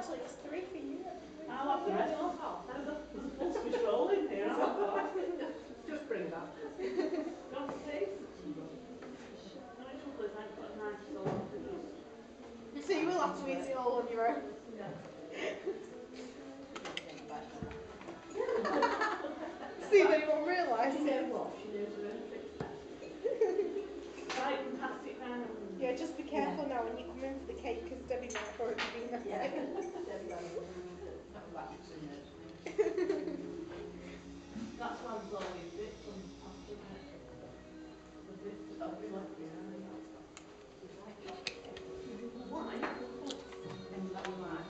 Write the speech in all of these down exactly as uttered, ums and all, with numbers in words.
actually, it's three for you. I'll have the rest. There's a, there's a full Swiss roll in here. I'll have that. Just bring that. Don't you see? The only trouble is I haven't got a knife, so I'll have to just... So you will have to eat it all on your own. Yeah. See if anyone realised She it. knows what? She knows her own tricks. Right, you can pass it down. Yeah, just be careful yeah. now when you come in for the cake, because Debbie might have already been there. Yeah. That's why there's always bits on pasta, isn't it? The bits that have been left behind. Why? And that was mine.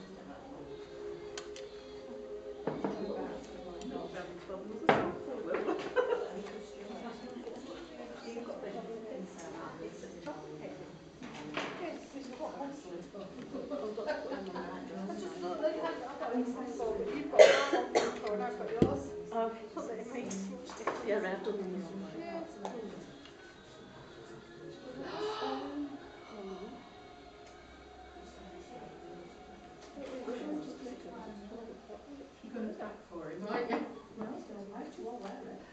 Not very troubles at all, so will. You've got the it's a chocolate cake. Yes, it's got honestly. I've got to put them on that. I just thought that I've got an example, but you've got that one and I've got yours. Oh, Not that it makes much difference. yeah, I've done them wrong. Yeah. You're going to back for him, aren't you? No, he's going to like you all wear it.